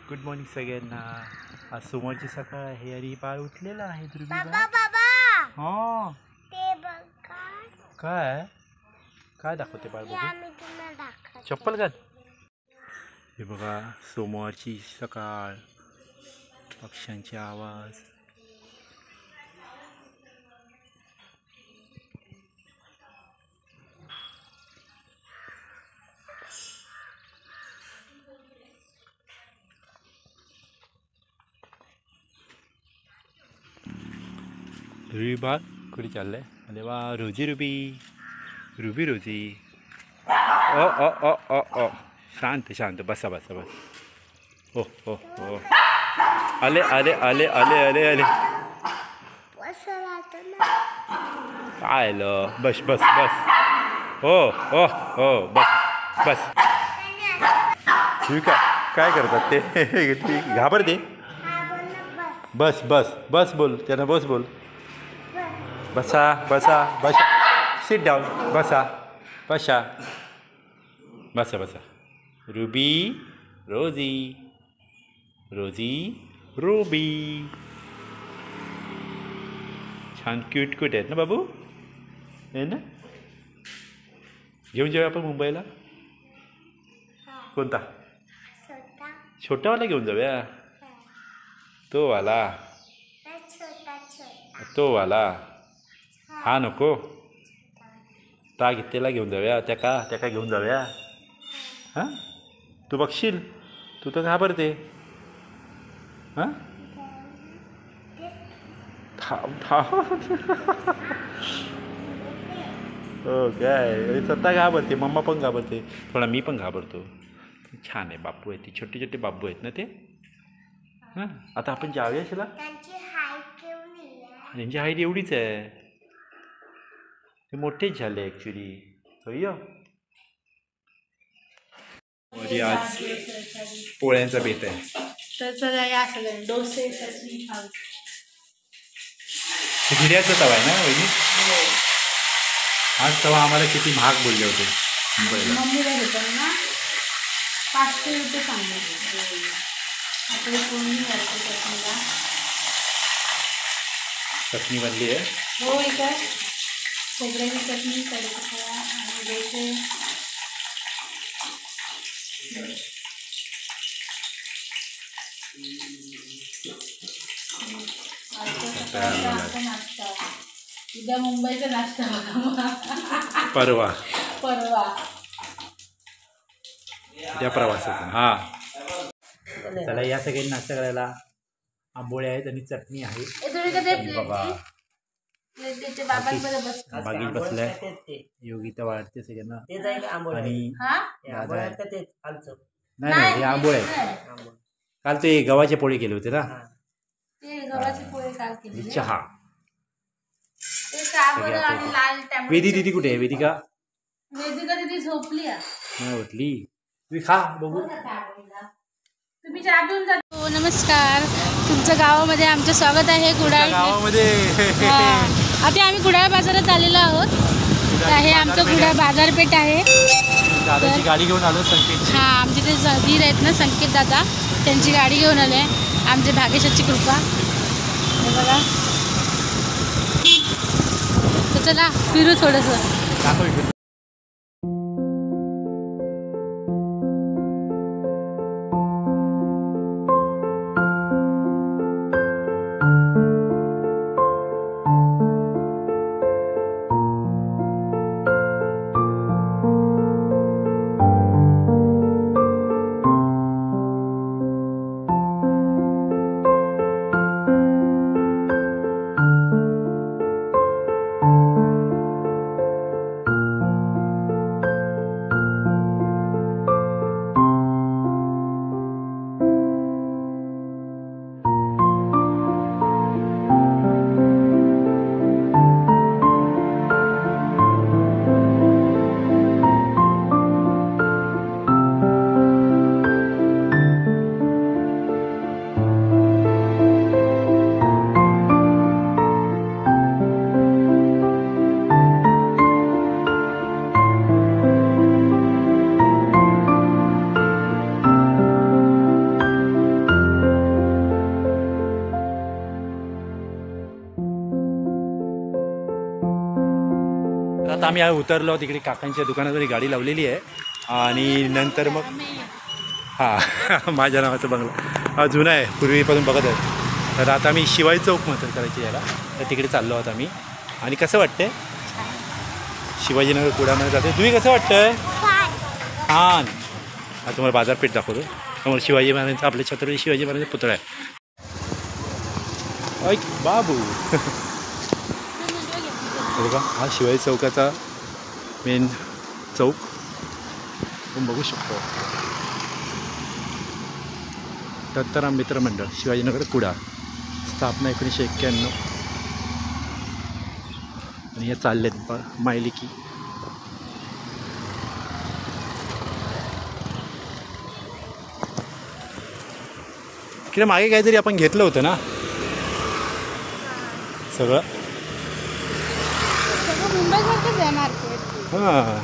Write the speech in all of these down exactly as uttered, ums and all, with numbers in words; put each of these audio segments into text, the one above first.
Good morning सगळ्यांना. आज सोमवारची सकाळ आहे आणि बाळ उठलेला आहे. ध्रुवी बाबा बाबा हा ते बघा काय काय दाखवते बाळ हे बघू. आम्ही तुला दाखवतो. चप्पल घाल. हे बघा सोमवारची सकाळ, पक्ष्यांचे आवाज. रुबी बाळ कुठे चाललंय? अरे वा, रोजी रुबी रुबी रोजी. ओ ओ ओ ओ ओ शांत शांत बसा बसा बस. हो हो हो आले आले आले आले आले आले. असं राहतं ना. काय आलं? बस बस बस. हो हो हो बस बस. ठीक आहे. काय करतात ते? ठीक घाबरते. हा बोल ना बस. बस बस बस बोल त्यांना. बस बोल. बस. बसा बसा बसा. Sit down. बसा बसा बसा बसा. रुबी रोजी रोजी रुबी. छान क्यूट क्यूट आहेत ना बाबू? आहे ना? घेऊन जाऊया आपण मुंबईला. कोणता? छोटा. छोटावाला घेऊन जाऊया. तो वाला. नाही, छोटा छोटा. तो वाला हा नको. ता घेतलेला घेऊन जाऊया. त्या का त्या का घेऊन जाऊया. हां तू बघशील. तू तर घाबरते. हां थांब थांब. हो काय स्वतः घाबरते. मम्मा पण घाबरते. थोडा मी पण घाबरतो. छान आहे. बापू आहेत ते. छोटे छोटे बाबू आहेत ना ते. हां आता आपण जाऊया शिला. त्यांची हाईट केवढी आहे? त्यांची हाईट एवढीच आहे. ते मोठेच झाले ॲक्च्युली. होय आज पोळ्यांचा बेत आहे. तर चला या सगळ्या डोसे चटणी खाऊ. हिऱ्याचा तवा आहे ना वहिनी? आज तवा आम्हाला किती महाग बोलले होते मुंबईला. मम्मीला घेताना पाचशे रुपये सांगितले. आपली कोणी घालते चटणीला. चटणी बनली आहे. हो इकडे खोबऱ्याची चटणी कढीपत्ता आणि डोसे. नाश्ता उद्या मुंबईचा नाश्ता बघा. परवा परवा त्या प्रवासातून. हां चला या सगळ्यांनी नाश्ता करायला. आंबोळे आहेत आणि चटणी आहे. बाबा बागेत बसलाय. योगिता वाढते सगळ्यांना. आणि दादा आहे. नाही नाही हे आंबोळे आहेत. काल ते गव्हाचे पोळी केले होते ना. ते गव्हाची पोळी काल केली. चहा. ते साबर आणि लाल टॅमॅटो. वेदी दिदी कुठे आहे? वेदिका वेदिका दिदी झोपली आहे. नाही उठली. तुम्ही खा बघू. तुम्ही चहा पिऊन जा. हो नमस्कार. तुमचं गावामध्ये आमचं स्वागत आहे. कुडाळ गावामध्ये आता आम्ही कुडाळ बाजारात आलेलो आहोत. तर हे आमचं कुडाळ बाजारपेठ आहे. दादाची गाडी घेऊन आलो. संकेत. हां आमचे ते धीर आहेत ना संकेत दादा, त्यांची गाडी घेऊन आले. आमच्या भाग्यशाची कृपा. हे बघा. तर चला फिरू थोडंसं. आता आम्ही उतरलो तिकडे काकांच्या दुकानावर गाडी लावलेली आहे आणि नंतर मग हां माझ्या नावाचा बंगला हा जुना आहे पूर्वीपासून बघत आहे. तर आता आम्ही शिवाजी चौक म्हणतो करायची याला, तर तिकडे चाललो आहोत आम्ही. आणि कसं वाटतंय शिवाजीनगर कुडामध्ये जाते तुम्ही कसं वाटतंय? छान. हा तुम्हाला बाजारपेठ दाखवतो. समोर शिवाजी महाराजांचा आपल्या छत्रपती शिवाजी महाराजांचा पुतळा आहे. ऐक बाबू बघा हा शिवाजी चौकाचा मेन चौक आपण बघू शकतो. दत्ताराम मित्र मंडळ शिवाजीनगर कुडाळ, स्थापना एकोणीसशे एक्क्याण्णव. आणि हे चाललेत मायलिकी. इकडे मागे काहीतरी आपण घेतलं होतं ना सगळं. मुंबईसारखंच आहे मार्केट. हां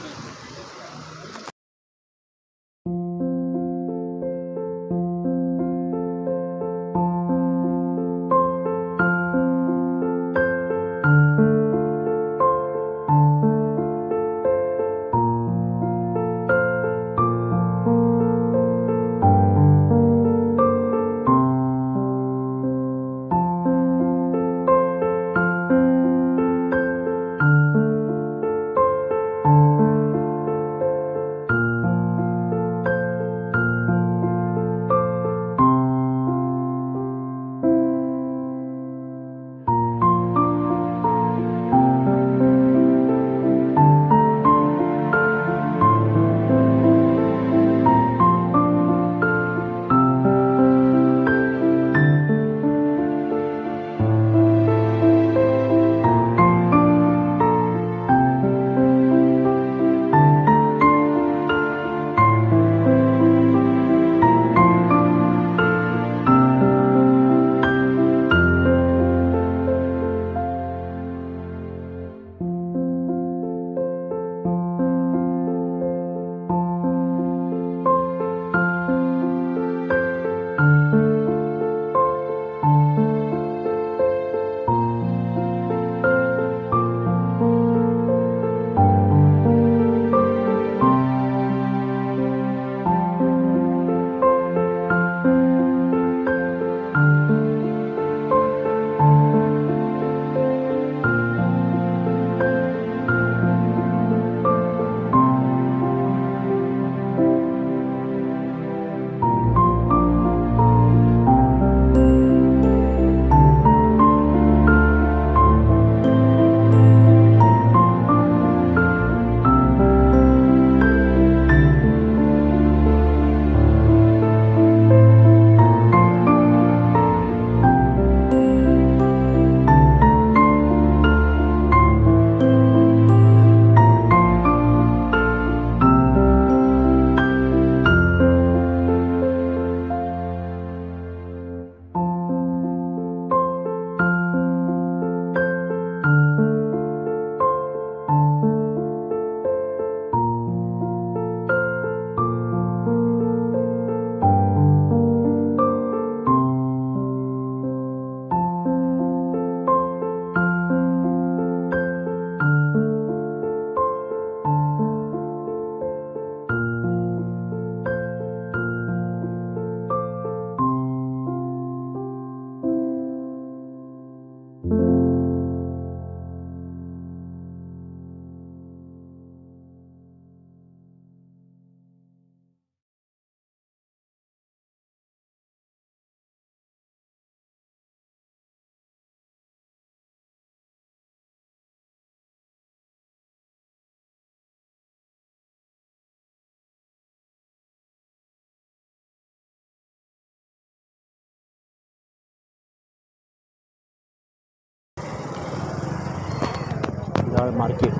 मार्केट.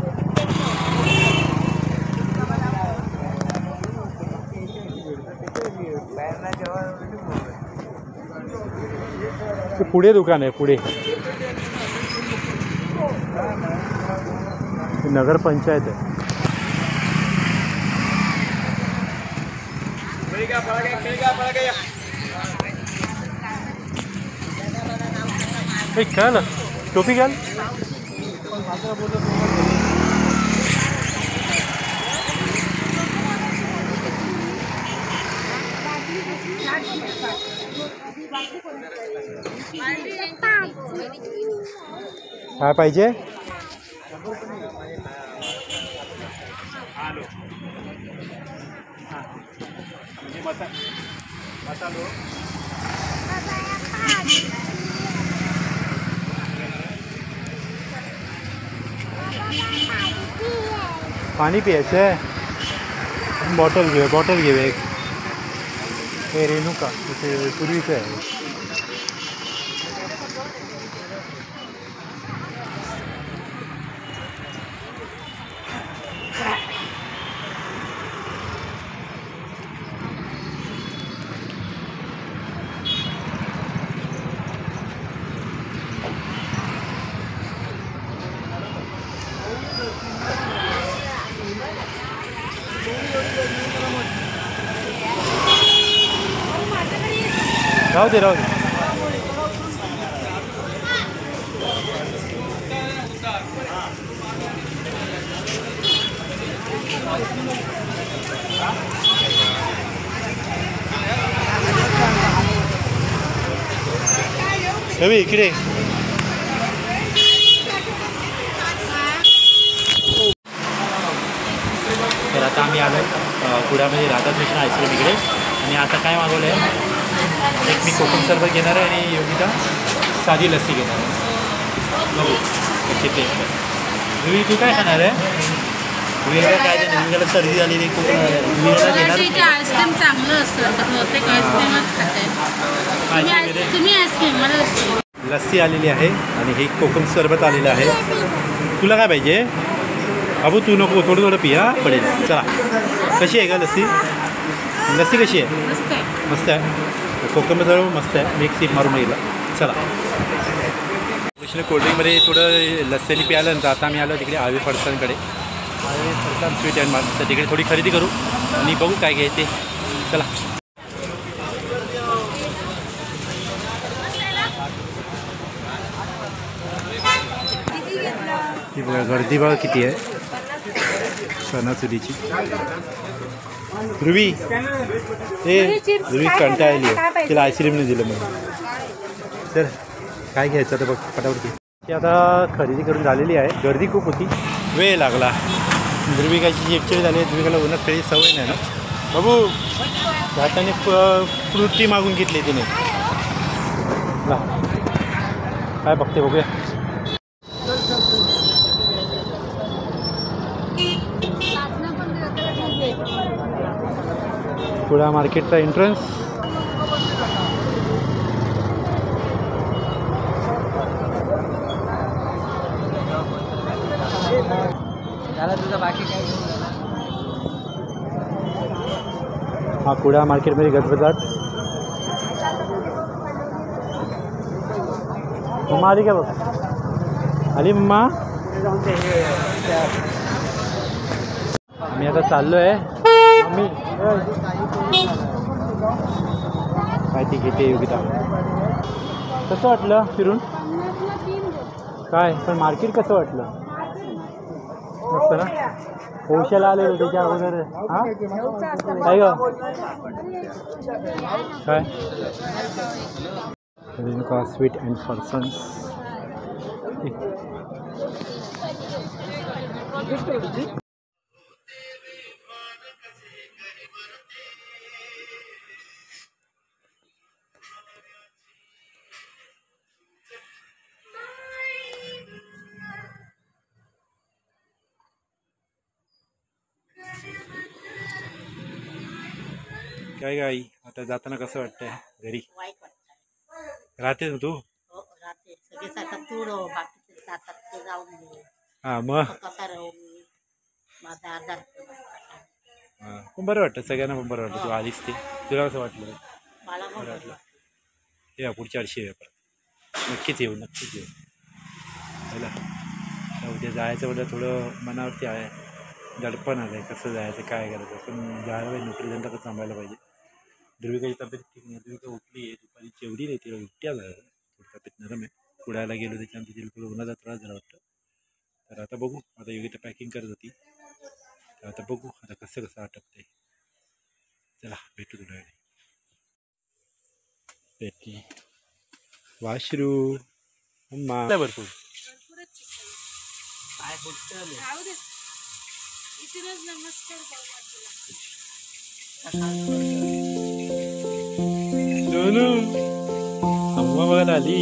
पुढे दुकान आहे पुढे नगर पंचायत आहे. काय टोपी घाल. काय पाहिजे? पाणी प्यायचं आहे. बॉटल घेऊ बॉटल घेऊ एक. हे रेणुका ते पूर्वीचं आहे. राहू दे राहू दे. रवी इकडे. तर आता आम्ही आलो कुड्यामध्ये राधाकृष्ण आईस्क्रीम इकडे. आणि आता काय मागवलं आहे? एक मी कोकम सरबत घेणार आहे आणि योगिता साधी लस्सी घेणार आहे. बघू कशी टेस्ट आहे. रवी तू काय खाणार आहे? विवेला काय देणार? विवेला सर्दी झालेली खूप. विवेला घेणार आईस्क्रीम चांगलं असतं. प्रत्येक आईस्क्रीमच खाते. तुम्ही आईस्क्रीम मला लस्सी आलेली आहे आणि हे कोकम सरबत आलेलं आहे. तुला काय पाहिजे? बाबू तू नको थोडं थोडं पिया पडेल. चला कशी आहे का लस्सी? लस्सी कशी आहे? मस्त आहे. मस्त आहे. कोकम सरबत मस्त आहे. मी एक सीप मारून गेला. चला कृष्ण कोल्ड्रिंकमध्ये थोडं लस्सीने प्यायलं नंतर आता आम्ही आलो तिकडे आवे फडसांकडे. आवे फडसां स्वीट अँड मार्क. तर तिकडे थोडी खरेदी करू आणि बघू काय घ्यायचे. चला ती बघा गर्दी बघा किती आहे सणासुदीची. ध्रुवी ए ध्रुवी कंटाळली आहे. तिला आईस्क्रीमने दिलं म्हणून. तर काय घ्यायचं आता बघ पटापट. ती आता खरेदी करून झालेली आहे. गर्दी खूप होती. वेळ लागला. ध्रुविकाची चिडचिड झाली. ध्रुविकाला उन्हात खेळी सवय नाही ना. बाबू हाताने फ्रुटी मागून घेतली तिने. काय बघते बघूया. कुडा मार्केटचा एंट्रन्स. हा कुडा मार्केटमध्ये गजबजाट. मम्मा आली का बघ? आली मम्मा? आम्ही आता चाललो आहे. मम्मी काय ती घेते योगिता. कसं वाटलं फिरून? काय पण मार्केट कसं वाटलं? मस्त ना. पौशाला आलेलो त्याच्या अगोदर. हां काय ग काय? Renuka sweet and farsans. काय गाई आता जाताना कसं वाटतंय घरी? राहते ना तू? हां मग हां पण बरं वाटतं सगळ्यांना. पण बरं वाटतं तू आलीस ते. तुला कसं वाटलं? बरं वाटलं. ये पुढच्या वर्षी ये परत. नक्कीच येऊ नक्कीच येऊ. चला उद्या जायचं म्हटलं थोडं मनावरती आहे. दडपण आलं आहे कसं जायचं काय करायचं. पण जायला पाहिजे. नोकरी धंदा कसं सांभाळायला पाहिजे. ध्रुविकाची तब्येत ठीक नाही. ध्रुविका उठली आहे. दुपारी जेवढी नाही तिला उलट्या झाल्या. थोडी तब्येत नरम आहे. कुडायला गेलो त्याच्यानंतर तिला थोडं उन्हाचा त्रास झाला वाटतं. तर आता बघू. आता योगिता पॅकिंग करत होती. तर आता बघू आता कसं कसं आटपतंय. चला भेटू थोड्या वेळाने. पेटी वाशरू अम्मा भरपूर सोनू अम्मा बघायला आली.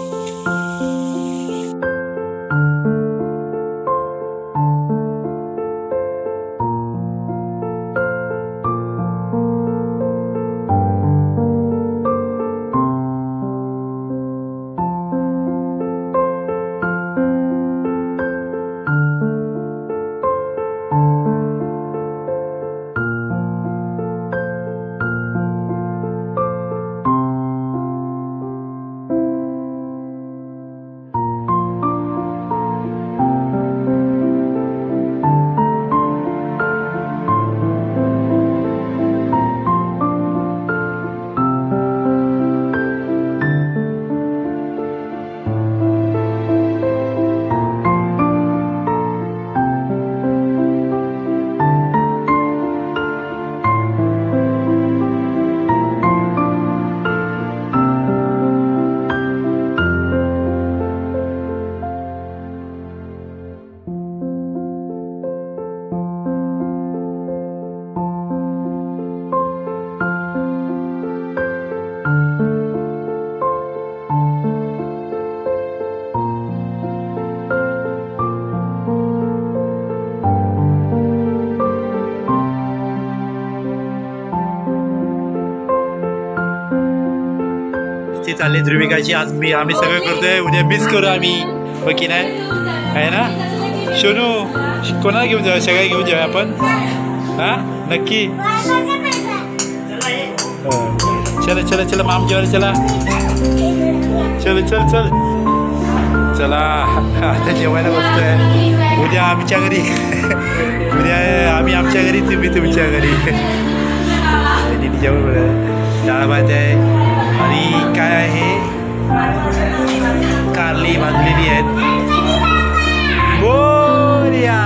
चालले ध्रुविकाची आज मी आम्ही सगळं करतोय उद्या मिस करू आम्ही हो की नाही आहे ना सोनू कोणाला घेऊन जाऊया सगळ्या घेऊन जाऊया आपण हा नक्की चला चला चला माम जेवायला चला चल चल चल चला आता जेवायला बसतोय उद्या आमच्या घरी उद्या आम्ही आमच्या घरी तुम्ही तुमच्या घरी जेवण डाळ भात आहे आणि काय आहे कारली भाजलेली आहेत बोरिया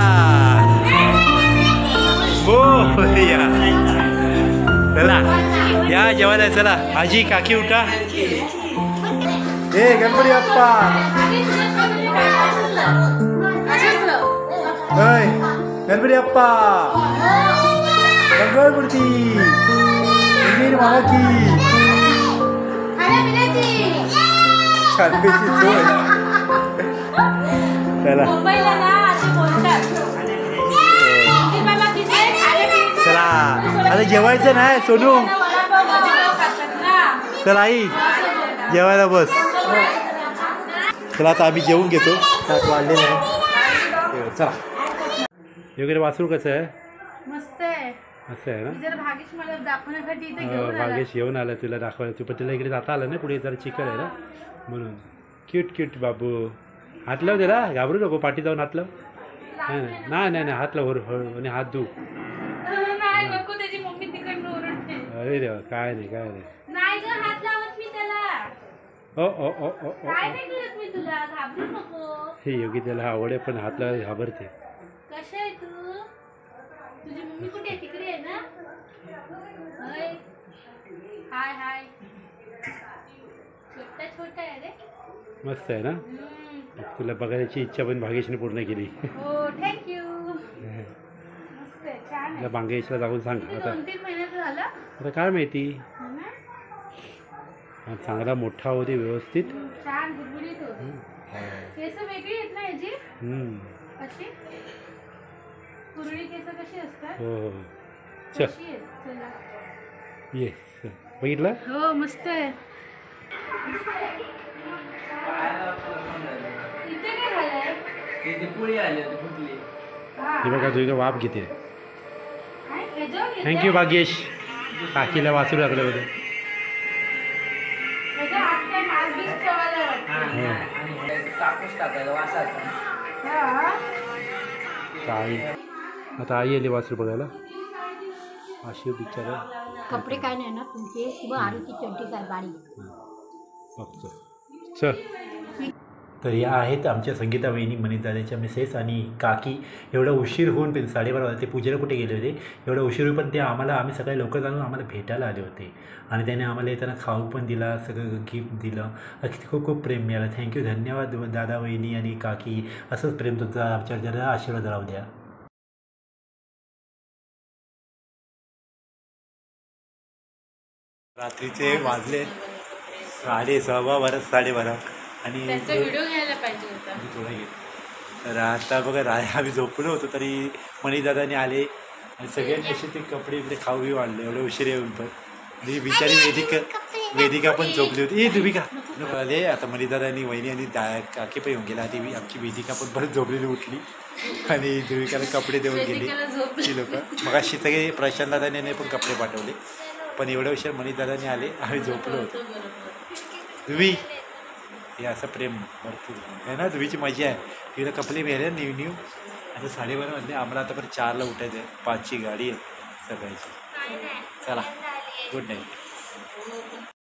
बोरिया चला या जेवायला चला आजी काकी उठा ए गणपती बाप्पा होय गणपती बाप्पा मंगळमूर्ती मंदिर महाकी शांतीची सोय चला चला आता जेवायचं नाही सोनू चला आई जेवायला बस चला आता आम्ही जेवून घेतो सात वाढले नाही चला वगैरे वासरू कसं आहे मस्त आहे असं आहे ना जर भागेश मला दाखवण्यासाठी इथे घेऊन आला भागेश येऊन आला तुला दाखवायला तू पण तिला इकडे जाता आलं ना पुढे जरा चिकन आहे ना म्हणून क्यूट क्यूट बाबू हात लाव त्याला घाबरू नको पाठी जाऊन हात लाव नाही नाही नाही नाही हात लाव हळू हळू आणि हात धू नाही नको त्याची मम्मी तिकडनं ओरडते अरे देवा काय नाही काय नाही नाही ग हात लावत मी त्याला ओ ओ ओ ओ ओ काय नाही करत मी तुला घाबरू नको हे योगी त्याला आवड आहे पण हात लावायला घाबरते कशी आहे तू तुझी मम्मी कुठे आहे तिकडे आहे ना हाय हाय हाय छोटा छोटा आहे रे मस्त आहे ना तुला बघायची इच्छा पण भागेशने पूर्ण केली हो थँक्यू मस्त आहे छान आहे भागेशला जाऊन सांग आता दोन तीन महिन्याचं झालं आता काय माहिती चांगला मोठा होते व्यवस्थित छान गुरगुरीत होते केस वेगळी आहेत ना याची अशी कुरळी केस कशी असतात हो हो चल कशी आहेत चला ये बघितलं हो मस्त आहे इथे काय झालंय हे बघा तुझी वाफ घेते काय ह्याच्यावर घेतलंय? थँक्यू भाग्येश काकीला वाचू लागलं होतं ह्याच्या हात काय मांस बीस ठेवायला वाटतं. हा. आई आता आई आली वासरू बघायला अशी बिचारा कपडे काय नाही ना तुमचे किंवा आरूची चड्डी काय बारी बघतो चल तर या आहेत आमच्या संगीता वहिनी मनीषदादाच्या मिसेस आणि काकी. एवढा उशीर होऊन पण साडेबारा वाजता ते पूजेला कुठे गेले होते, एवढा उशीर होऊन पण ते आम्हाला आम्ही सकाळी लवकर जाणून आम्हाला भेटायला आले होते आणि त्याने आम्हाला येताना खाऊ पण दिला, सगळं गिफ्ट दिलं. अगदी खूप खूप प्रेम मिळालं. थँक्यू, धन्यवाद दादा वहिनी आणि काकी. असंच प्रेम तुमचा आमच्यावर जरा आशीर्वाद राहू द्या. रात्रीचे वाजले साडे सव्वा बारा साडेबारा आणि त्यांचा व्हिडिओ घ्यायला पाहिजे होता. थोडं घे. तर आता बघा रा आम्ही झोपलो होतो तरी मणिदादाने आले आणि सगळ्यांनी असे ते कपडे बिपडे खाऊ बी वाढले एवढे उशीर येऊन पण. आणि बिचारी वेदिका वेदिका पण झोपली होती. ए दुबिका नको आले. आता मणिदादानी वहिनी आणि दा काकी पण येऊन गेला. ती आमची वेदिका पण परत झोपलेली उठली आणि दुबिकाला कपडे देऊन गेली वेदिकाला झोप ती लोक. मग अशी सगळे प्रशांत दादाने पण कपडे पाठवले पण एवढ्या उशीर मणिदादाने आले, आम्ही झोपलो होतो. दुबी हे असं प्रेम भरपूर आहे ना. दुबीची मजा आहे. तिला कपडे मिळाले न्यू न्यू. आता साडेबारा वाजले. आम्हाला आता परत चारला उठायचं आहे. पाचची गाडी आहे सकाळची. चला गुड नाईट.